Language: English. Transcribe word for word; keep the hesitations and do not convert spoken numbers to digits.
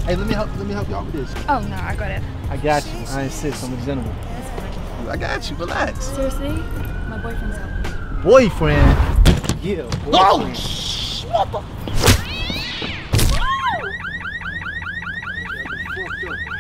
Hey, let me help. Let me help y'all with this. Oh no, I got it. I got you. I insist. I'm a gentleman. That's fine. I got you. Relax. Seriously, my boyfriend's helping. Boyfriend. Yeah. Boyfriend. Oh, shh! What the?